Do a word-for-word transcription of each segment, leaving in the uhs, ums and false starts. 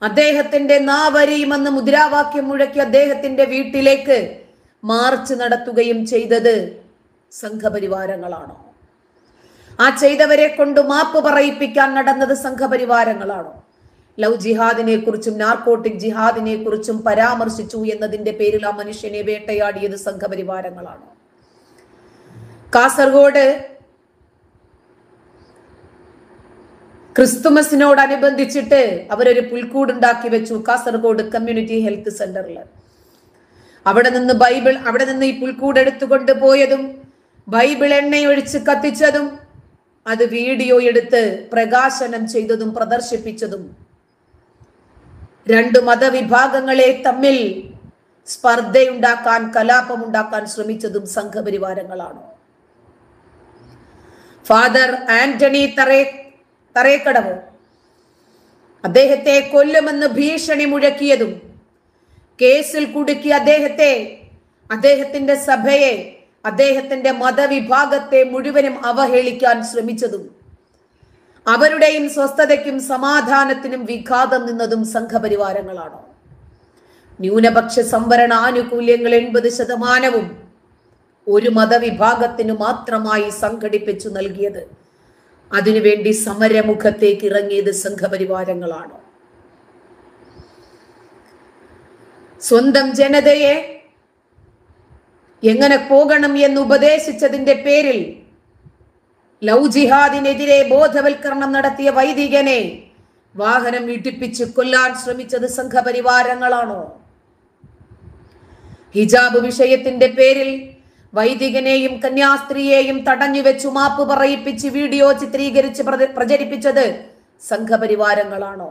അദ്ദേഹത്തിന്റെ നാവരിയുമെന്ന് മുദ്രാവാക്യം മുഴക്കി അദ്ദേഹത്തിന്റെ വീട്ടിലേക്ക് മാർച്ച് നടത്തുകയും ചെയ്തത് സംഘപരിവാരങ്ങളാണോ? ആ ചെയ്തവരെ കൊണ്ട് മാപ്പ് പറയിപ്പിക്കാൻ നടന്നത് സംഘപരിവാരങ്ങളാണോ? ലവ് ജിഹാദിനെ കുറിച്ചും നാർക്കോട്ടിക് ജിഹാദിനെ കുറിച്ചും പരാമർശിച്ചു എന്നതിന്റെ പേരിൽ ആ മനുഷ്യനെ വേട്ടയാടിയത് സംഘപരിവാരങ്ങളാണോ? കാസർഗോഡ് ക്രിസ്തുമസിനോടനുബന്ധിച്ചിട്ട് അവരൊരു പുൽക്കൂടുണ്ടാക്കി വെച്ചു കാസർഗോഡ് കമ്മ്യൂണിറ്റി ഹെൽത്ത് സെന്ററിൽ. അവിടെ നിന്ന് ബൈബിൾ അവിടെ നിന്ന് ഈ പുൽക്കൂട് എടുത്തുകൊണ്ട് പോയതും ബൈബിൾ എണ്ണയൊഴിച്ച് കത്തിച്ചതും അത് വീഡിയോ എടുത്ത് പ്രകാശനം ചെയ്തതും പ്രദർശിപ്പിച്ചതും രണ്ടു മതവിഭാഗങ്ങളെ തമ്മിൽ സ്പർദ്ധയുണ്ടാക്കാൻ, കലാപമുണ്ടാക്കാൻ ശ്രമിച്ചതും സംഘപരിവാരങ്ങളാണോ? ഫാദർ ആന്റണി തറേ തറേക്കടവ് അദ്ദേഹത്തെ കൊല്ലുമെന്ന് ഭീഷണി മുഴക്കിയതും കേസിൽ കുടുക്കി അദ്ദേഹത്തെ, അദ്ദേഹത്തിന്റെ സഭയെ, അദ്ദേഹത്തിന്റെ മതവിഭാഗത്തെ മുഴുവനും അവഹേളിക്കാൻ ശ്രമിച്ചതും അവരുടെയും സ്വസ്ഥതയ്ക്കും സമാധാനത്തിനും വിഘാതം നിന്നതും സംഘപരിവാരങ്ങളാണോ? ന്യൂനപക്ഷ സംവരണ ആനുകൂല്യങ്ങൾ എൺപത് ശതമാനവും ഒരു മതവിഭാഗത്തിന് മാത്രമായി സംഘടിപ്പിച്ചു നൽകിയത്, അതിനുവേണ്ടി സമരമുഖത്തേക്ക് ഇറങ്ങിയത് സംഘപരിവാരങ്ങളാണോ? സ്വന്തം ജനതയെ എങ്ങനെ പോകണം എന്ന് ഉപദേശിച്ചതിന്റെ പേരിൽ ലവ് ജിഹാദിനെതിരെ ബോധവൽക്കരണം നടത്തിയ വൈദികനെ വാഹനം ഇടിപ്പിച്ച് കൊല്ലാൻ ശ്രമിച്ചത് സംഘപരിവാരങ്ങളാണോ? ഹിജാബ് വിഷയത്തിന്റെ പേരിൽ വൈദികനെയും കന്യാസ്ത്രീയെയും തടഞ്ഞുവെച്ചു മാപ്പ് പറയിപ്പിച്ച് വീഡിയോ ചിത്രീകരിച്ച് പ്രചരിപ്പിച്ചത് സംഘപരിവാരങ്ങളാണോ?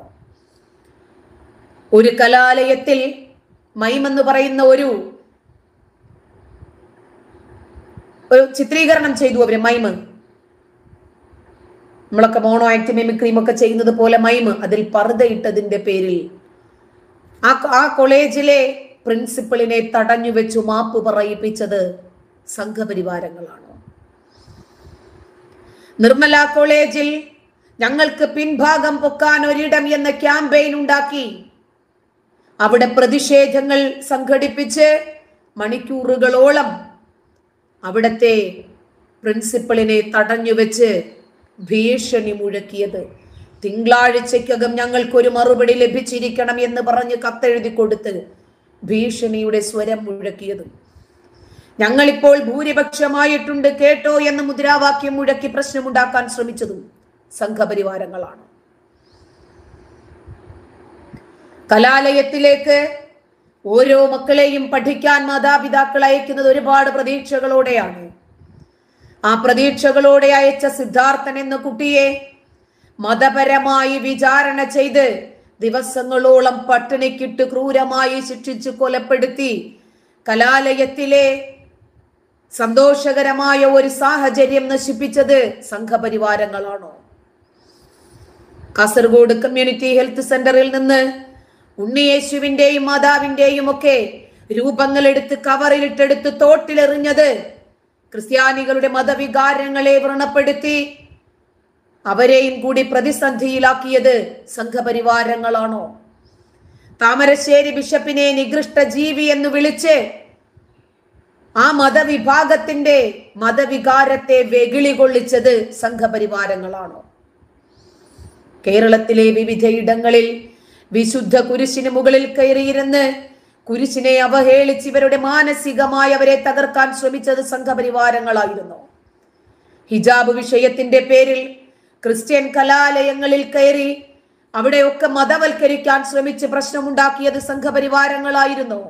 ഒരു കലാലയത്തിൽ മൈമെന്ന് പറയുന്ന ഒരു ഒരു ചിത്രീകരണം ചെയ്തു അവര്. മൈമ് നമ്മളൊക്കെ മോണോ ആക്ട് മിമിക്രിയും ഒക്കെ ചെയ്യുന്നത് പോലെ മൈമ്, അതിൽ പർദ്ദയിട്ടതിന്റെ പേരിൽ ആ ആ കോളേജിലെ പ്രിൻസിപ്പളിനെ തടഞ്ഞു വെച്ചു മാപ്പ് പറയിപ്പിച്ചത് സംഘപരിവാരങ്ങളാണോ? നിർമ്മല കോളേജിൽ ഞങ്ങൾക്ക് പിൻഭാഗം പൊക്കാൻ ഒരിടം എന്ന ക്യാമ്പയിൻ ഉണ്ടാക്കി അവിടെ പ്രതിഷേധങ്ങൾ സംഘടിപ്പിച്ച് മണിക്കൂറുകളോളം അവിടത്തെ പ്രിൻസിപ്പളിനെ തടഞ്ഞു വെച്ച് ഭീഷണി മുഴക്കിയത്, തിങ്കളാഴ്ചക്കകം ഞങ്ങൾക്കൊരു മറുപടി ലഭിച്ചിരിക്കണം എന്ന് പറഞ്ഞ് കത്തെഴുതി കൊടുത്ത് ഭീഷണിയുടെ സ്വരം മുഴക്കിയതും, ഞങ്ങളിപ്പോൾ ഭൂരിപക്ഷമായിട്ടുണ്ട് കേട്ടോ എന്ന് മുദ്രാവാക്യം മുഴക്കി പ്രശ്നമുണ്ടാക്കാൻ ശ്രമിച്ചതും സംഘപരിവാരങ്ങളാണ്. കലാലയത്തിലേക്ക് ഓരോ മക്കളെയും പഠിക്കാൻ മാതാപിതാക്കൾ അയക്കുന്നത് ഒരുപാട് പ്രതീക്ഷകളോടെയാണ്. ആ പ്രതീക്ഷകളോടെ അയച്ച സിദ്ധാർത്ഥൻ എന്ന കുട്ടിയെ മതപരമായി വിചാരണ ചെയ്ത് ദിവസങ്ങളോളം പട്ടിണിക്കിട്ട് ക്രൂരമായി ശിക്ഷിച്ച് കൊലപ്പെടുത്തി കലാലയത്തിലെ സന്തോഷകരമായ ഒരു സാഹചര്യം നശിപ്പിച്ചത് സംഘപരിവാരങ്ങളാണോ? കാസർഗോഡ് കമ്മ്യൂണിറ്റി ഹെൽത്ത് സെന്ററിൽ നിന്ന് ഉണ്ണിയേശുവിന്റെയും മാതാവിന്റെയും ഒക്കെ രൂപങ്ങൾ എടുത്ത് കവറിലിട്ടെടുത്ത് തോട്ടിലെറിഞ്ഞത് ക്രിസ്ത്യാനികളുടെ മതവികാരങ്ങളെ വ്രണപ്പെടുത്തി അവരെയും കൂടി പ്രതിസന്ധിയിലാക്കിയത് സംഘപരിവാരങ്ങളാണോ? താമരശ്ശേരി ബിഷപ്പിനെ നികൃഷ്ട ജീവി എന്ന് വിളിച്ച് ആ മതവിഭാഗത്തിന്റെ മതവികാരത്തെ വെകിളി കൊള്ളിച്ചത് സംഘപരിവാരങ്ങളാണോ? കേരളത്തിലെ വിവിധയിടങ്ങളിൽ വിശുദ്ധ കുരിശിന് മുകളിൽ കയറിയിരുന്ന് കുരിശിനെ അവഹേളിച്ച് ഇവരുടെ മാനസികമായി അവരെ തകർക്കാൻ ശ്രമിച്ചത് സംഘപരിവാരങ്ങളായിരുന്നു. ഹിജാബ് വിഷയത്തിന്റെ പേരിൽ ക്രിസ്ത്യൻ കലാലയങ്ങളിൽ കയറി അവിടെയൊക്കെ മതവൽക്കരിക്കാൻ ശ്രമിച്ച് പ്രശ്നമുണ്ടാക്കിയത് സംഘപരിവാരങ്ങളായിരുന്നു.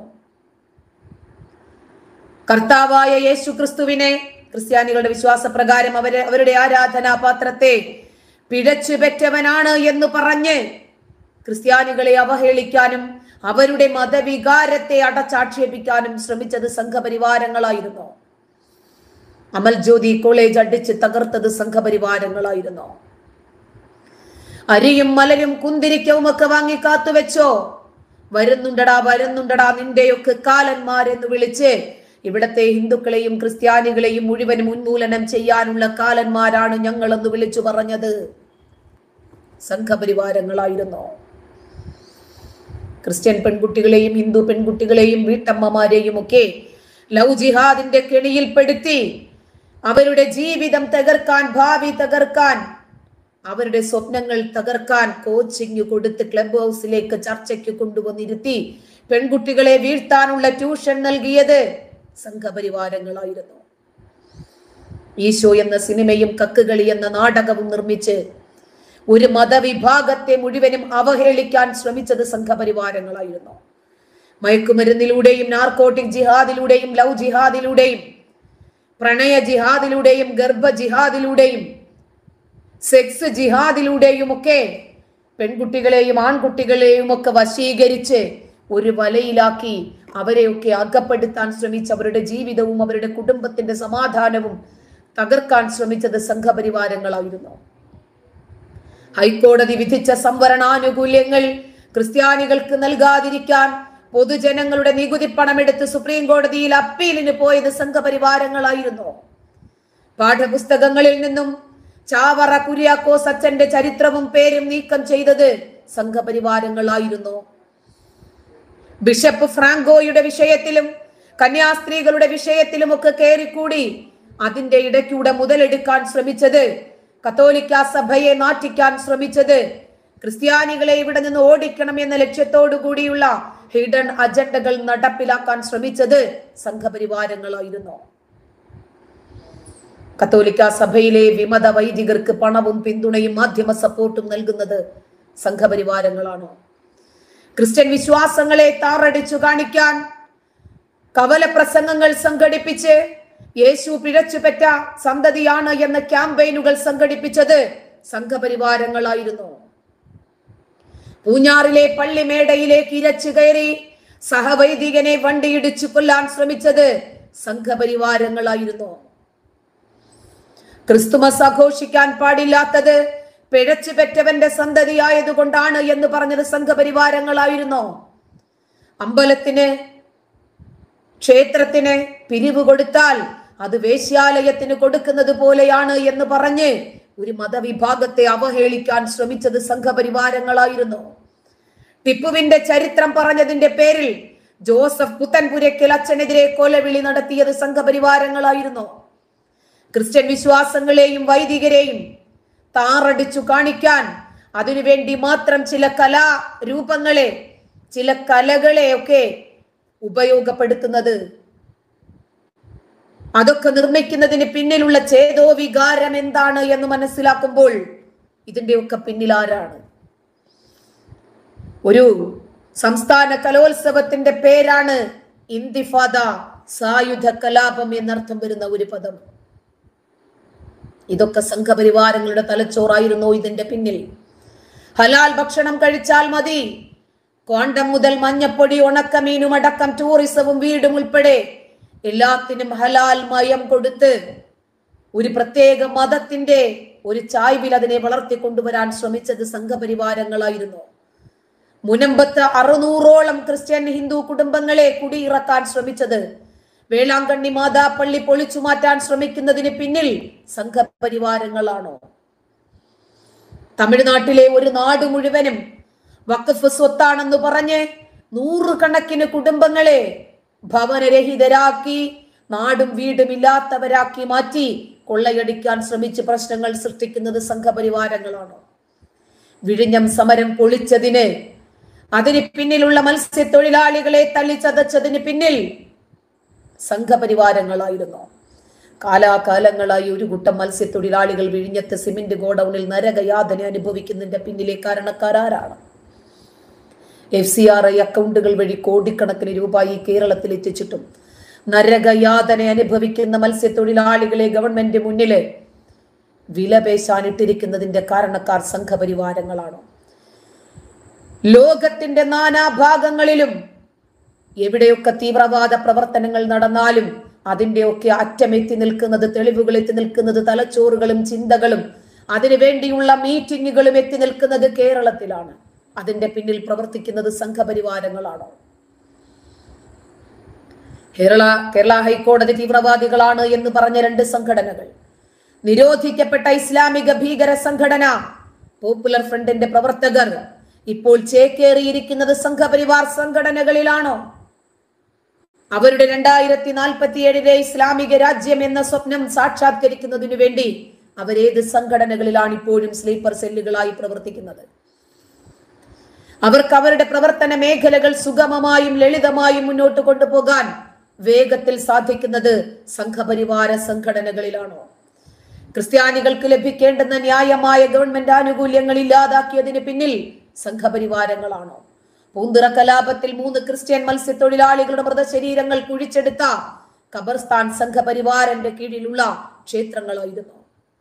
കർത്താവായ യേശു ക്രിസ്തുവിനെ, ക്രിസ്ത്യാനികളുടെ വിശ്വാസപ്രകാരം അവരെ അവരുടെ ആരാധനാപാത്രത്തെ പിഴച്ചു പെറ്റവനാണ് എന്ന് പറഞ്ഞ് ക്രിസ്ത്യാനികളെ അവഹേളിക്കാനും അവരുടെ മതവികാരത്തെ അടച്ചാക്ഷേപിക്കാനും ശ്രമിച്ചത് സംഘപരിവാരങ്ങളായിരുന്നു. അമൽ ജ്യോതി കോളേജ് അടിച്ച് തകർത്തത് സംഘപരിവാരങ്ങളായിരുന്നു. അരിയും മലരും കുന്തിരിക്കവും ഒക്കെ വാങ്ങി കാത്തുവെച്ചോ, വരുന്നുണ്ടടാ വരുന്നുണ്ടടാ നിന്റെയൊക്കെ കാലന്മാരെന്ന് വിളിച്ച് ഇവിടത്തെ ഹിന്ദുക്കളെയും ക്രിസ്ത്യാനികളെയും മുഴുവനും ഉന്മൂലനം ചെയ്യാനുള്ള കാലന്മാരാണ് ഞങ്ങളെന്ന് വിളിച്ചു പറഞ്ഞത് സംഘപരിവാരങ്ങളായിരുന്നു. ക്രിസ്ത്യൻ പെൺകുട്ടികളെയും ഹിന്ദു പെൺകുട്ടികളെയും വീട്ടമ്മമാരെയും ഒക്കെ ലവ് ജിഹാദിന്റെ കെണിയിൽപ്പെടുത്തി അവരുടെ ജീവിതം തകർക്കാൻ, ഭാവി തകർക്കാൻ, അവരുടെ സ്വപ്നങ്ങൾ തകർക്കാൻ കോച്ചിങ് കൊടുത്ത് ക്ലബ് ഹൗസിലേക്ക് ചർച്ചയ്ക്ക് കൊണ്ടുവന്നിരുത്തി പെൺകുട്ടികളെ വീഴ്ത്താനുള്ള ട്യൂഷൻ നൽകിയത് സംഘപരിവാരങ്ങളായിരുന്നു. ഈശോ എന്ന സിനിമയും കക്കുകളി എന്ന നാടകവും നിർമ്മിച്ച് ഒരു മതവിഭാഗത്തെ മുഴുവനും അവഹേളിക്കാൻ ശ്രമിച്ചത് സംഘപരിവാരങ്ങളായിരുന്നു. മയക്കുമരുന്നിലൂടെയും നാർക്കോട്ടിക് ജിഹാദിലൂടെയും ലവ് ജിഹാദിലൂടെയും പ്രണയ ജിഹാദിലൂടെയും ഗർഭ ജിഹാദിലൂടെയും സെക്സ് ജിഹാദിലൂടെയും ഒക്കെ പെൺകുട്ടികളെയും ആൺകുട്ടികളെയും ഒക്കെ വശീകരിച്ച് ഒരു വലയിലാക്കി അവരെയൊക്കെ അകപ്പെടുത്താൻ ശ്രമിച്ച് അവരുടെ ജീവിതവും അവരുടെ കുടുംബത്തിന്റെ സമാധാനവും തകർക്കാൻ ശ്രമിച്ചത് സംഘപരിവാരങ്ങളായിരുന്നു. ഹൈക്കോടതി വിധിച്ച സംവരണാനുകൂല്യങ്ങൾ ക്രിസ്ത്യാനികൾക്ക് നൽകാതിരിക്കാൻ പൊതുജനങ്ങളുടെ നികുതി പണമെടുത്ത് സുപ്രീം കോടതിയിൽ അപ്പീലിന് പോയത് സംഘപരിവാരങ്ങളായിരുന്നു. പാഠപുസ്തകങ്ങളിൽ നിന്നും ചാവറ കുര്യാക്കോസ് അച്ഛന്റെ ചരിത്രവും പേരും നീക്കം ചെയ്തത് സംഘപരിവാരങ്ങളായിരുന്നു. ബിഷപ്പ് ഫ്രാങ്കോയുടെ വിഷയത്തിലും കന്യാസ്ത്രീകളുടെ വിഷയത്തിലുമൊക്കെ കയറിക്കൂടി അതിന്റെ ഇടയ്ക്കൂടെ മുതലെടുക്കാൻ ശ്രമിച്ചത്, കത്തോലിക്ക സഭയെ നാറ്റിക്കാൻ ശ്രമിച്ചത്, ക്രിസ്ത്യാനികളെ ഇവിടെ നിന്ന് ഓടിക്കണം എന്ന ലക്ഷ്യത്തോടു കൂടിയുള്ള ഹിഡൻ അജണ്ടകൾ നടപ്പിലാക്കാൻ ശ്രമിച്ചത് സംഘപരിവാരങ്ങളായിരുന്നു. കത്തോലിക്ക സഭയിലെ വിമത വൈദികർക്ക് പണവും പിന്തുണയും മാധ്യമ സപ്പോർട്ടും നൽകുന്നത് സംഘപരിവാരങ്ങളാണ്. ക്രിസ്ത്യൻ വിശ്വാസങ്ങളെ താറടിച്ചു കാണിക്കാൻ കവല പ്രസംഗങ്ങൾ സംഘടിപ്പിച്ച് യേശു പിഴച്ചുപെറ്റ സന്തതിയാണ് എന്ന ക്യാമ്പയിനുകൾ സംഘടിപ്പിച്ചത് സംഘപരിവാരങ്ങളായിരുന്നു. പൂഞ്ഞാറിലെ പള്ളിമേടയിലേക്ക് ഇരച്ചു കയറി സഹവൈദികനെ വണ്ടിയിടിച്ചു കൊല്ലാൻ ശ്രമിച്ചത് സംഘപരിവാരങ്ങളായിരുന്നു. ക്രിസ്തുമസ് ആഘോഷിക്കാൻ പാടില്ലാത്തത് പിഴച്ചു പെറ്റവന്റെ സന്തതിയായതുകൊണ്ടാണ് എന്ന് പറഞ്ഞത് സംഘപരിവാരങ്ങളായിരുന്നു. അമ്പലത്തിന് ക്ഷേത്രത്തിന് പിരിവ് കൊടുത്താൽ അത് വേശ്യാലയത്തിന് കൊടുക്കുന്നത് പോലെയാണ് എന്ന് പറഞ്ഞ് ഒരു മതവിഭാഗത്തെ അവഹേളിക്കാൻ ശ്രമിച്ചത് സംഘപരിവാരങ്ങളായിരുന്നു. ടിപ്പുവിന്റെ ചരിത്രം പറഞ്ഞതിന്റെ പേരിൽ ജോസഫ് പുത്തൻപുരയ്ക്കൽ അച്ഛനെതിരെ കൊലവിളി നടത്തിയത് സംഘപരിവാരങ്ങളായിരുന്നു. ക്രിസ്ത്യൻ വിശ്വാസങ്ങളെയും വൈദികരെയും താറടിച്ചു കാണിക്കാൻ അതിനുവേണ്ടി മാത്രം ചില കലാരൂപങ്ങളെ ചില കലകളെ ഒക്കെ ഉപയോഗപ്പെടുത്തുന്നത്, അതൊക്കെ നിർമ്മിക്കുന്നതിന് പിന്നിലുള്ള ചേതോ വികാരം എന്താണ് എന്ന് മനസ്സിലാക്കുമ്പോൾ ഇതിന്റെയൊക്കെ പിന്നിൽ ആരാണ്? ഒരു സംസ്ഥാന കലോത്സവത്തിന്റെ പേരാണ് ഇന്തിഫാദ, സായുധ കലാപം എന്നർത്ഥം വരുന്ന ഒരു പദം. ഇതൊക്കെ സംഘപരിവാരങ്ങളുടെ തലച്ചോറായിരുന്നു ഇതിന്റെ പിന്നിൽ. ഹലാൽ ഭക്ഷണം കഴിച്ചാൽ മതി, ക്വാണ്ടം മുതൽ മഞ്ഞപ്പൊടി ഉണക്കമീനും അടക്കം ടൂറിസവും വീടും ഉൾപ്പെടെ എല്ലാത്തിനും ഹലാൽ മയം കൊടുത്ത് ഒരു പ്രത്യേക മതത്തിന്റെ ഒരു ചായ്വിൽ അതിനെ വളർത്തിക്കൊണ്ടുവരാൻ ശ്രമിച്ചത് സംഘപരിവാരങ്ങളായിരുന്നു. മുനമ്പത്ത് അറുന്നൂറോളം ക്രിസ്ത്യൻ ഹിന്ദു കുടുംബങ്ങളെ കുടിയിറക്കാൻ ശ്രമിച്ചത്, വേളാങ്കണ്ണി മാതാപ്പള്ളി പൊളിച്ചു മാറ്റാൻ ശ്രമിക്കുന്നതിന് പിന്നിൽ സംഘപരിവാരങ്ങളാണോ? തമിഴ്നാട്ടിലെ ഒരു നാട് മുഴുവനും വഖഫ് സ്വത്താണെന്ന് പറഞ്ഞ് നൂറുകണക്കിന് കുടുംബങ്ങളെ ഭവനരഹിതരാക്കി നാടും വീടും ഇല്ലാത്തവരാക്കി മാറ്റി കൊള്ളയടിക്കാൻ ശ്രമിച്ച് പ്രശ്നങ്ങൾ സൃഷ്ടിക്കുന്നത് സംഘപരിവാരങ്ങളാണ്. വിഴിഞ്ഞം സമരം പൊളിച്ചതിന് അതിന് പിന്നിലുള്ള മത്സ്യത്തൊഴിലാളികളെ തള്ളിച്ചതച്ചതിന് പിന്നിൽ സംഘപരിവാരങ്ങളായിരുന്നു. കാലാകാലങ്ങളായി ഒരു കൂട്ടം മത്സ്യത്തൊഴിലാളികൾ വിഴിഞ്ഞത്ത് സിമന്റ് ഗോഡൌണിൽ നരകയാതന അനുഭവിക്കുന്നതിന്റെ പിന്നിലെ കാരണക്കാരാണ്? എഫ് സി ആർ ഐ അക്കൗണ്ടുകൾ വഴി കോടിക്കണക്കിന് രൂപ ഈ കേരളത്തിൽ എത്തിച്ചിട്ടും നരകയാതന അനുഭവിക്കുന്ന മത്സ്യത്തൊഴിലാളികളെ ഗവൺമെന്റ് മുന്നില് വിലപേശാനിട്ടിരിക്കുന്നതിന്റെ കാരണക്കാർ സംഘപരിവാരങ്ങളാണ്. ലോകത്തിന്റെ നാനാഭാഗങ്ങളിലും എവിടെയൊക്കെ തീവ്രവാദ പ്രവർത്തനങ്ങൾ നടന്നാലും അതിന്റെയൊക്കെ അറ്റമെത്തി നിൽക്കുന്നത്, തെളിവുകൾ എത്തി നിൽക്കുന്നത്, തലച്ചോറുകളും ചിന്തകളും അതിനു വേണ്ടിയുള്ള മീറ്റിങ്ങുകളും എത്തി നിൽക്കുന്നത് കേരളത്തിലാണ്. അതിന്റെ പിന്നിൽ പ്രവർത്തിക്കുന്നത് സംഘപരിവാരങ്ങളാണോ? കേരള കേരള ഹൈക്കോടതി തീവ്രവാദികളാണ് എന്ന് പറഞ്ഞ രണ്ട് സംഘടനകൾ, നിരോധിക്കപ്പെട്ട ഇസ്ലാമിക ഭീകര സംഘടന പോപ്പുലർ ഫ്രണ്ടിന്റെ പ്രവർത്തകർ ഇപ്പോൾ ചേക്കേറിയിരിക്കുന്നത് സംഘപരിവാർ സംഘടനകളിലാണോ? അവരുടെ രണ്ടായിരത്തി നാൽപ്പത്തി ഏഴിലെ ഇസ്ലാമിക രാജ്യം എന്ന സ്വപ്നം സാക്ഷാത്കരിക്കുന്നതിനു വേണ്ടി അവരേത് സംഘടനകളിലാണ് ഇപ്പോഴും സ്ലീപ്പർ സെല്ലുകളായി പ്രവർത്തിക്കുന്നത്? അവർക്ക് അവരുടെ പ്രവർത്തന മേഖലകൾ സുഗമമായും ലളിതമായും മുന്നോട്ട് കൊണ്ടുപോകാൻ വേഗത്തിൽ സാധിക്കുന്നത് സംഘപരിവാര സംഘടനകളിലാണോ? ക്രിസ്ത്യാനികൾക്ക് ലഭിക്കേണ്ടുന്ന ന്യായമായ ഗവൺമെന്റ് ആനുകൂല്യങ്ങൾ ഇല്ലാതാക്കിയതിന് പിന്നിൽ സംഘപരിവാരങ്ങളാണോ? പൂന്തുറ കലാപത്തിൽ മൂന്ന് ക്രിസ്ത്യൻ മത്സ്യത്തൊഴിലാളികളുടെ മൃതശരീരങ്ങൾ കുഴിച്ചെടുത്ത ഖബർസ്ഥാൻ സംഘപരിവാരന്റെ കീഴിലുള്ള ക്ഷേത്രങ്ങളായിരുന്നു.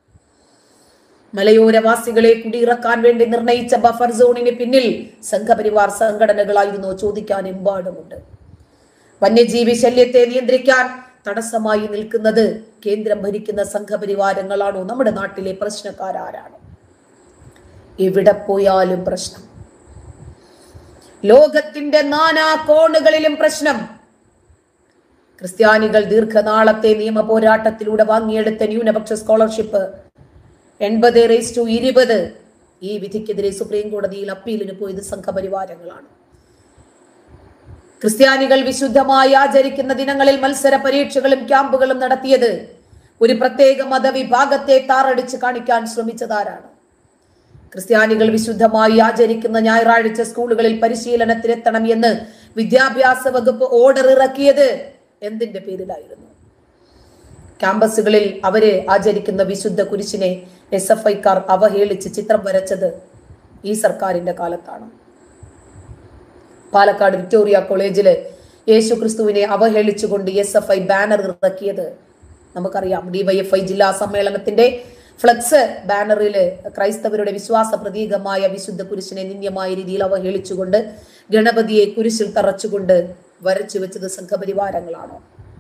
മലയോരവാസികളെ കുടിയിറക്കാൻ വേണ്ടി നിർണയിച്ച ബഫർ സോണിന് പിന്നിൽ സംഘപരിവാർ സംഘടനകളായിരുന്നു ചോദിക്കാൻ എമ്പാടുമുണ്ട്. വന്യജീവി ശല്യത്തെ നിയന്ത്രിക്കാൻ തടസ്സമായി നിൽക്കുന്നത് കേന്ദ്രം ഭരിക്കുന്ന സംഘപരിവാരങ്ങളാണോ? നമ്മുടെ നാട്ടിലെ പ്രശ്നക്കാരാരാണ്? എവിടെ പോയാലും പ്രശ്നം, ലോകത്തിന്റെ നാനാ കോണുകളിലും പ്രശ്നം. ക്രിസ്ത്യാനികൾ ദീർഘനാളത്തെ നിയമ പോരാട്ടത്തിലൂടെ വാങ്ങിയെടുത്ത ന്യൂനപക്ഷ സ്കോളർഷിപ്പ് എൺപത് റേസ് ടു ഇരുപത് ഈ വിധിക്കെതിരെ സുപ്രീം കോടതിയിൽ അപ്പീലിന് പോയത് സംഘപരിവാരങ്ങളാണ്. ക്രിസ്ത്യാനികൾ വിശുദ്ധമായി ആചരിക്കുന്ന ദിനങ്ങളിൽ മത്സര പരീക്ഷകളും ക്യാമ്പുകളും നടത്തിയത് ഒരു പ്രത്യേക മതവിഭാഗത്തെ താറടിച്ച് കാണിക്കാൻ ശ്രമിച്ചതാരാണ്? ക്രിസ്ത്യാനികൾ വിശുദ്ധമായി ആചരിക്കുന്ന ഞായറാഴ്ച സ്കൂളുകളിൽ പരിശീലനത്തിനെത്തണം എന്ന് വിദ്യാഭ്യാസ വകുപ്പ് ഓർഡർ ഇറക്കിയത് എന്തിന്റെ പേരിലായിരുന്നു? ക്യാമ്പസുകളിൽ അവര് ആചരിക്കുന്ന വിശുദ്ധ കുരിശിനെ എസ് എഫ് ഐക്കാർ അവഹേളിച്ച് ചിത്രം വരച്ചത് ഈ സർക്കാരിന്റെ കാലത്താണ്. പാലക്കാട് വിക്ടോറിയ കോളേജില് യേശു ക്രിസ്തുവിനെ അവഹേളിച്ചുകൊണ്ട് എസ് എഫ് ഐ ബാനർ ഇറക്കിയത് നമുക്കറിയാം. ഡിവൈഎഫ്ഐ ജില്ലാ സമ്മേളനത്തിന്റെ ഫ്ലക്സ് ബാനറില് ക്രൈസ്തവരുടെ വിശ്വാസ പ്രതീകമായ വിശുദ്ധ കുരിശിനെ നിന്ദ്യമായ രീതിയിൽ അവഹേളിച്ചുകൊണ്ട് ഗണപതിയെ കുരിശിൽ തറച്ചുകൊണ്ട് വരച്ചു വെച്ചത് സംഘപരിവാരങ്ങളാണോ?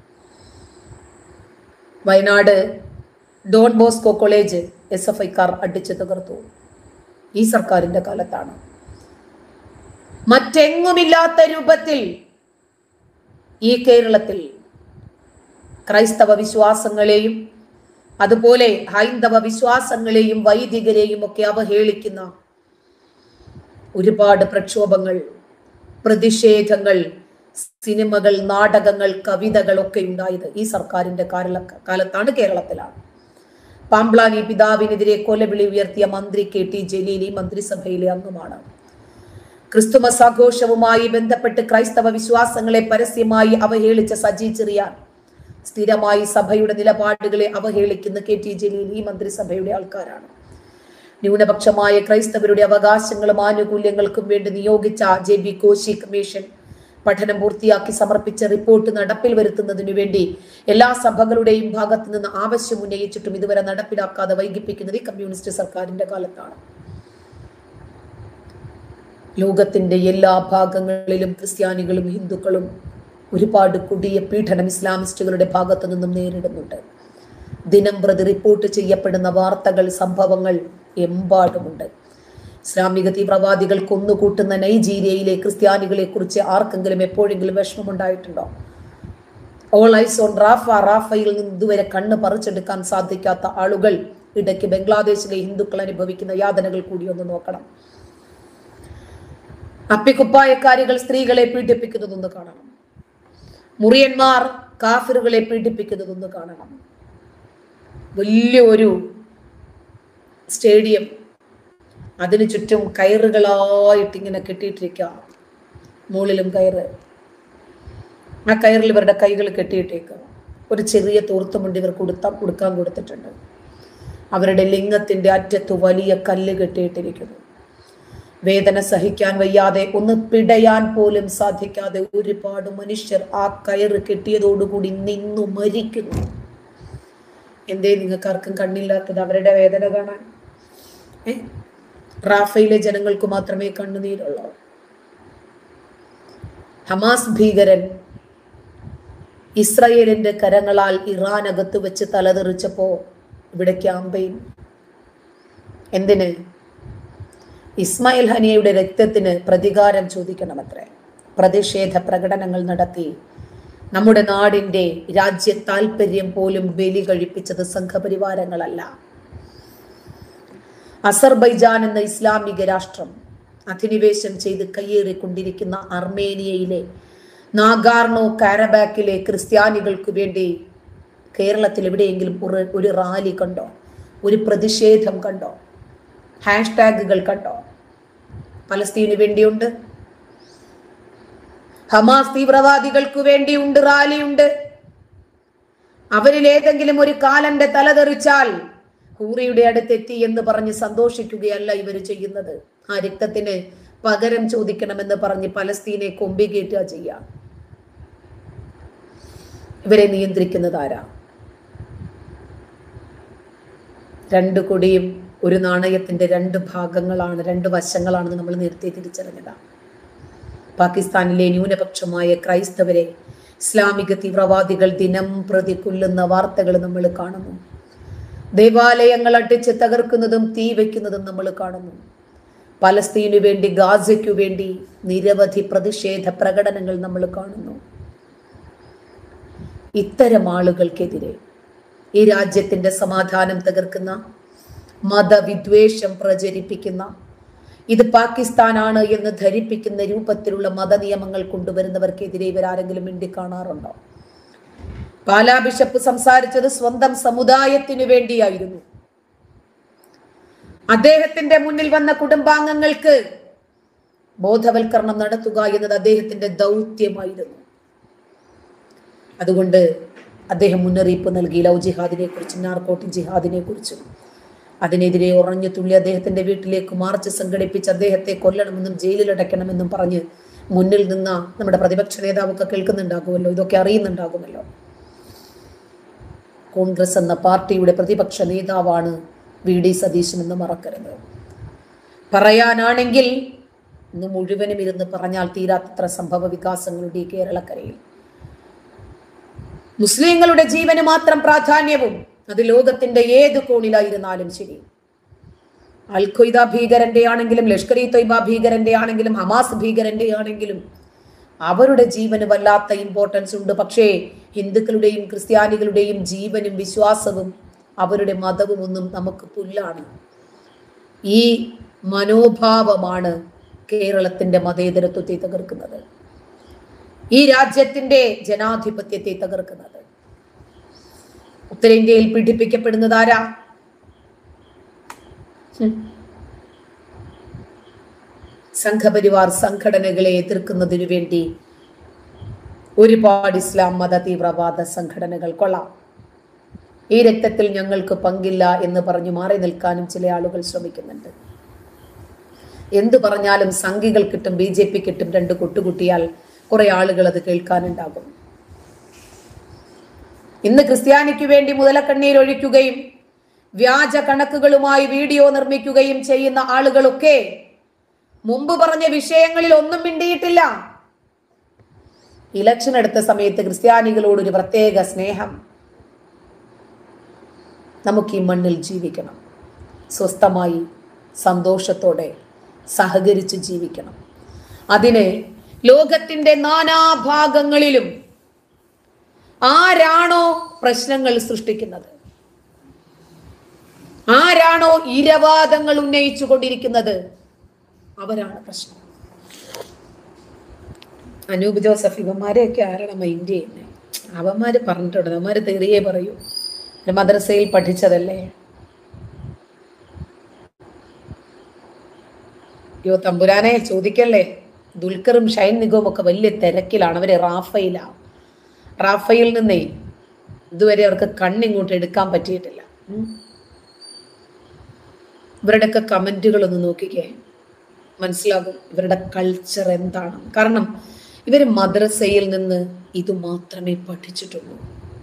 Wayanad Don Bosco college S F ഐക്കാർ അടിച്ചു തകർത്തു ഈ സർക്കാരിന്റെ കാലത്താണ്. മറ്റെങ്ങുമില്ലാത്ത രൂപത്തിൽ ഈ കേരളത്തിൽ ക്രൈസ്തവ വിശ്വാസങ്ങളെയും അതുപോലെ ഹൈന്ദവ വിശ്വാസങ്ങളെയും വൈദികരെയും ഒക്കെ അവഹേളിക്കുന്ന ഒരുപാട് പ്രക്ഷോഭങ്ങൾ, പ്രതിഷേധങ്ങൾ, സിനിമകൾ, നാടകങ്ങൾ, കവിതകൾ ഒക്കെ ഉണ്ടായത് ഈ സർക്കാരിന്റെ കാലത്താണ്, കേരളത്തിലാണ്. പാംപ്ലാനി പിതാവിനെതിരെ കൊലവിളി ഉയർത്തിയ മന്ത്രി കെ ടി ജലീൽ ഈ മന്ത്രിസഭയിലെ അംഗമാണ്. ക്രിസ്തുമസ് ആഘോഷവുമായി ബന്ധപ്പെട്ട് ക്രൈസ്തവ വിശ്വാസങ്ങളെ പരസ്യമായി അവഹേളിച്ച സജി ചെറിയാൻ സ്ഥിരമായി സഭയുടെ നിലപാടുകളെ അവഹേളിക്കുന്ന കെ ടി ജലീൽ ഈ മന്ത്രിസഭയുടെ ആൾക്കാരാണ്. ന്യൂനപക്ഷമായ ക്രൈസ്തവരുടെ അവകാശങ്ങളും ആനുകൂല്യങ്ങൾക്കും വേണ്ടി നിയോഗിച്ച ജെ ബി കോശി കമ്മീഷൻ പഠനം പൂർത്തിയാക്കി സമർപ്പിച്ച റിപ്പോർട്ട് നടപ്പിൽ വരുത്തുന്നതിനു വേണ്ടി എല്ലാ സഭകളുടെയും ഭാഗത്തു നിന്ന് ആവശ്യം ഉന്നയിച്ചിട്ടും ഇതുവരെ നടപ്പിലാക്കാതെ വൈകിപ്പിക്കുന്നത് ഈ കമ്മ്യൂണിസ്റ്റ് സർക്കാരിന്റെ കാലത്താണ്. ലോകത്തിന്റെ എല്ലാ ഭാഗങ്ങളിലും ക്രിസ്ത്യാനികളും ഹിന്ദുക്കളും ഒരുപാട് കൊടിയ പീഡനം ഇസ്ലാമിസ്റ്റുകളുടെ ഭാഗത്തു നിന്നും നേരിടുന്നുണ്ട്. ദിനം പ്രതി റിപ്പോർട്ട് ചെയ്യപ്പെടുന്ന വാർത്തകൾ, സംഭവങ്ങൾ എമ്പാടുമുണ്ട്. ഇസ്ലാമിക തീവ്രവാദികൾ കൊന്നുകൂട്ടുന്ന നൈജീരിയയിലെ ക്രിസ്ത്യാനികളെ കുറിച്ച് ആർക്കെങ്കിലും എപ്പോഴെങ്കിലും വിഷമമുണ്ടായിട്ടുണ്ടോ? ഓൾ ഐസ് ഓൺ റാഫ, റാഫയിൽ നിന്ന് ഇതുവരെ കണ്ണ് പറിച്ചെടുക്കാൻ സാധിക്കാത്ത ആളുകൾ ഇടയ്ക്ക് ബംഗ്ലാദേശിലെ ഹിന്ദുക്കൾ അനുഭവിക്കുന്ന യാതനകൾ കൂടി ഒന്ന് നോക്കണം. അപ്പിക്കുപ്പായക്കാരികൾ സ്ത്രീകളെ പീഡിപ്പിക്കുന്നതൊന്ന് കാണണം. മുറിയന്മാർ കാഫിറുകളെ പീഡിപ്പിക്കുന്നതൊന്ന് കാണണം. വലിയ ഒരു സ്റ്റേഡിയം, അതിനു ചുറ്റും കയറുകളായിട്ട് ഇങ്ങനെ കെട്ടിയിട്ടിരിക്കുക, മുകളിലും കയറ്, ആ കയറിൽ ഇവരുടെ കൈകൾ കെട്ടിയിട്ടേക്കുക. ഒരു ചെറിയ തോർത്തുമുണ്ട് ഇവർക്ക് കൊടുത്താൽ കൊടുക്കാൻ കൊടുത്തിട്ടുണ്ട്. അവരുടെ ലിംഗത്തിന്റെ അറ്റത്ത് വലിയ കല്ല് കെട്ടിയിട്ടിരിക്കുന്നു. വേദന സഹിക്കാൻ വയ്യാതെ ഒന്ന് പിടയാൻ പോലും സാധിക്കാതെ ഒരുപാട് മനുഷ്യർ ആ കയറ് കെട്ടിയതോടുകൂടി നിന്നു മരിക്കുന്നു. എന്തേ നിങ്ങൾക്കാർക്കും കണ്ണില്ലാത്തത് അവരുടെ വേദന കാണാൻ? ഏ റാഫയിലെ ജനങ്ങൾക്ക് മാത്രമേ കണ്ണുനീരുള്ളൂ. ഹമാസ് ഭീകരൻ ഇസ്രായേലിന്റെ കരങ്ങളാൽ ഇറാൻ അകത്ത് വെച്ച് തലതെറിച്ചപ്പോ ഇവിടെ ക്യാമ്പയിൻ എന്തിന്? ഇസ്മായിൽ ഹനിയയുടെ രക്തത്തിന് പ്രതികാരം ചോദിക്കണമത്രേ. പ്രതിഷേധ പ്രകടനങ്ങൾ നടത്തി നമ്മുടെ നാടിന്റെ രാജ്യ താല്പര്യം പോലും ബലി കഴിപ്പിച്ചത് സംഘപരിവാരങ്ങളല്ല. അസർബൈജാൻ എന്ന ഇസ്ലാമിക രാഷ്ട്രം അധിനിവേശം ചെയ്ത് കയ്യേറിക്കൊണ്ടിരിക്കുന്ന അർമേനിയയിലെ നാഗാർണോ കാരബാക്കിലെ ക്രിസ്ത്യാനികൾക്ക് വേണ്ടി കേരളത്തിൽ എവിടെയെങ്കിലും ഒരു ഒരു റാലി കണ്ടോ? ഒരു പ്രതിഷേധം കണ്ടോ? ഹാഷ്ടാഗുകൾ കണ്ടോ? പലസ്തീന് വേണ്ടിയുണ്ട്, ഹമാസ് തീവ്രവാദികൾക്ക് വേണ്ടിയുണ്ട്, റാലിയുണ്ട്. അവരിൽ ഏതെങ്കിലും ഒരു കാലന്റെ തലതെറിച്ചാൽ ഹൂറിയുടെ അടുത്തെത്തി എന്ന് പറഞ്ഞ് സന്തോഷിക്കുകയല്ല ഇവർ ചെയ്യുന്നത്. ആ രക്തത്തിന് പകരം ചോദിക്കണമെന്ന് പറഞ്ഞ് പലസ്തീനെ കൊമ്പികേറ്റുക ചെയ്യാം. ഇവരെ നിയന്ത്രിക്കുന്നത് ആരാ? രണ്ട് കൊടിയും ഒരു നാണയത്തിന്റെ രണ്ട് ഭാഗങ്ങളാണ്, രണ്ട് വശങ്ങളാണെന്ന് നമ്മൾ നേരത്തെ തിരിച്ചറിഞ്ഞതാണ്. പാകിസ്ഥാനിലെ ന്യൂനപക്ഷമായ ക്രൈസ്തവരെ ഇസ്ലാമിക തീവ്രവാദികൾ ദിനം പ്രതി കൊല്ലുന്ന വാർത്തകൾ നമ്മൾ കാണുന്നു. ദേവാലയങ്ങൾ അടിച്ച് തകർക്കുന്നതും തീ വയ്ക്കുന്നതും നമ്മൾ കാണുന്നു. പലസ്തീനു വേണ്ടി, ഗാസയ്ക്കു വേണ്ടി നിരവധി പ്രതിഷേധ പ്രകടനങ്ങൾ നമ്മൾ കാണുന്നു. ഇത്തരം ആളുകൾക്കെതിരെ, ഈ രാജ്യത്തിന്റെ സമാധാനം തകർക്കുന്ന, മതവിദ്വേഷം പ്രചരിപ്പിക്കുന്ന, ഇത് പാകിസ്ഥാനാണ് എന്ന് ധരിപ്പിക്കുന്ന രൂപത്തിലുള്ള മതനിയമങ്ങൾ കൊണ്ടുവരുന്നവർക്കെതിരെ ഇവരാരെങ്കിലും മിണ്ടി കാണാറുണ്ടോ? പാലാ ബിഷപ്പ് സംസാരിച്ചത് സ്വന്തം സമുദായത്തിനു വേണ്ടിയായിരുന്നു. അദ്ദേഹത്തിന്റെ മുന്നിൽ വന്ന കുടുംബാംഗങ്ങൾക്ക് ബോധവൽക്കരണം നടത്തുക എന്നത് അദ്ദേഹത്തിന്റെ ദൗത്യമായിരുന്നു. അതുകൊണ്ട് അദ്ദേഹം മുന്നറിയിപ്പ് നൽകി ലവ് ജിഹാദിനെ കുറിച്ചും നാർക്കോട്ടിക് ജിഹാദിനെ കുറിച്ചും. അതിനെതിരെ ഉറഞ്ഞു തുള്ളി അദ്ദേഹത്തിന്റെ വീട്ടിലേക്ക് മാർച്ച് സംഘടിപ്പിച്ച് അദ്ദേഹത്തെ കൊല്ലണമെന്നും ജയിലിലടയ്ക്കണമെന്നും പറഞ്ഞ് മുന്നിൽ നിന്ന നമ്മുടെ പ്രതിപക്ഷ നേതാവൊക്കെ കേൾക്കുന്നുണ്ടാകുമല്ലോ, ഇതൊക്കെ അറിയുന്നുണ്ടാകുമല്ലോ. കോൺഗ്രസ് എന്ന പാർട്ടിയുടെ പ്രതിപക്ഷ നേതാവാണ് വി ഡി സതീശൻ എന്ന് മറക്കരുത്. പറയാനാണെങ്കിൽ ഇന്ന് മുഴുവനും ഇരുന്ന് പറഞ്ഞാൽ തീരാത്തത്ര സംഭവ വികാസങ്ങളുടെ ഈ കേരളക്കരയിൽ മുസ്ലിങ്ങളുടെ ജീവന് മാത്രം പ്രാധാന്യവും, അത് ലോകത്തിന്റെ ഏത് കോണിലായിരുന്നാലും ശരി. അൽ ഖ്വയ്ദ ഭീകരന്റെ ആണെങ്കിലും, ലഷ്കർ ഇ തൊയ്ബ ഭീകരന്റെ ആണെങ്കിലും, ഹമാസ് ഭീകരന്റെ ആണെങ്കിലും അവരുടെ ജീവന് വല്ലാത്ത ഇമ്പോർട്ടൻസ് ഉണ്ട്. പക്ഷേ ഹിന്ദുക്കളുടെയും ക്രിസ്ത്യാനികളുടെയും ജീവനും വിശ്വാസവും അവരുടെ മതവും ഒന്നും നമുക്ക് പുല്ലാണ്. ഈ മനോഭാവമാണ് കേരളത്തിന്റെ മതേതരത്വത്തെ തകർക്കുന്നത്, ഈ രാജ്യത്തിന്റെ ജനാധിപത്യത്തെ തകർക്കുന്നത്. ഉത്തരേന്ത്യയിൽ പീഡിപ്പിക്കപ്പെടുന്നത് ആരാ? സംഘപരിവാർ സംഘടനകളെ എതിർക്കുന്നതിനു വേണ്ടി ഒരുപാട് ഇസ്ലാം മത തീവ്രവാദ സംഘടനകൾ കൊള്ളാം. ഈ രക്തത്തിൽ ഞങ്ങൾക്ക് പങ്കില്ല എന്ന് പറഞ്ഞു മാറി നിൽക്കാനും ചില ആളുകൾ ശ്രമിക്കുന്നുണ്ട്. എന്തു പറഞ്ഞാലും സംഘികൾ കിട്ടും, ബി ജെ പി കിട്ടും, രണ്ട് കൊട്ടുകുട്ടിയാൽ കുറെ ആളുകൾ അത് കേൾക്കാനുണ്ടാകും. ഇന്ന് ക്രിസ്ത്യാനിക്ക് വേണ്ടി മുതലക്കണ്ണീരൊഴിക്കുകയും വ്യാജ കണക്കുകളുമായി വീഡിയോ നിർമ്മിക്കുകയും ചെയ്യുന്ന ആളുകളൊക്കെ മുമ്പ് പറഞ്ഞ വിഷയങ്ങളിൽ ഒന്നും മിണ്ടിയിട്ടില്ല. ഇലക്ഷൻ എടുത്ത സമയത്ത് ക്രിസ്ത്യാനികളോട് ഒരു പ്രത്യേക സ്നേഹം. നമുക്ക് ഈ മണ്ണിൽ ജീവിക്കണം, സ്വസ്ഥമായി സന്തോഷത്തോടെ സഹകരിച്ച് ജീവിക്കണം. അതിന് ലോകത്തിന്റെ നാനാഭാഗങ്ങളിലും ആരാണോ പ്രശ്നങ്ങൾ സൃഷ്ടിക്കുന്നത്, ആരാണോ ഇരവാദങ്ങൾ ഉന്നയിച്ചു കൊണ്ടിരിക്കുന്നത്, അവരാണ് പ്രശ്നം. അനൂപ് ജോസഫ് ഇവന്മാരെയൊക്കെ ആരാണ് മൈൻഡ് ചെയ്യുന്നത്? അവന്മാര് പറഞ്ഞിട്ടുണ്ട്, അവന്മാര് തെറിയെ പറയൂ, മദ്രസയിൽ പഠിച്ചതല്ലേ. യോ തമ്പുരാനെ ചോദിക്കല്ലേ. ദുൽഖറും ഷൈൻ നിഗവും ഒക്കെ വലിയ തിരക്കിലാണ്. അവര് റാഫയിലാണ്. റാഫയിൽ നിന്നേ ഇതുവരെ അവർക്ക് കണ്ണിങ്ങോട്ട് എടുക്കാൻ പറ്റിയിട്ടില്ല. ഇവരുടെയൊക്കെ കമന്റുകളൊന്ന് നോക്കിക്കേ, മനസ്സിലാകും ഇവരുടെ കൾച്ചർ എന്താണ്. കാരണം ഇവര് മദ്രസയിൽ നിന്ന് ഇത് മാത്രമേ പഠിച്ചിട്ടുള്ളൂ.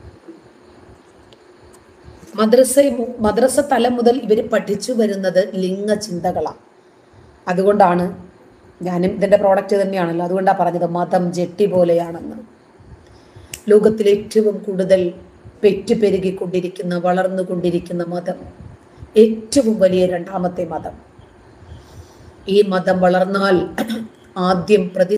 മദ്രസ മദ്രസ തലം മുതൽ ഇവർ പഠിച്ചു വരുന്നത് ലിംഗ ചിന്തകളാണ്. അതുകൊണ്ടാണ് ഞാനും ഇതിന്റെ പ്രോഡക്റ്റ് തന്നെയാണല്ലോ, അതുകൊണ്ടാണ് പറഞ്ഞത് മതം ജെട്ടി പോലെയാണെന്ന്. ലോകത്തിൽ ഏറ്റവും കൂടുതൽ പെറ്റുപെരുകിക്കൊണ്ടിരിക്കുന്ന വളർന്നുകൊണ്ടിരിക്കുന്ന മതം, ഏറ്റവും വലിയ രണ്ടാമത്തെ മതം. ഈ മതം വളർന്നാൽ ആദ്യം പ്രതി